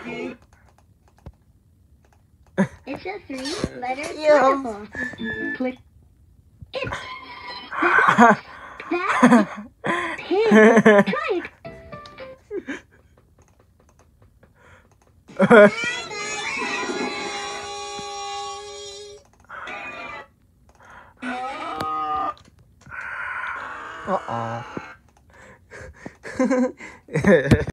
It's a three-letter syllable. Click it. That's pig. Try it. Uh-oh.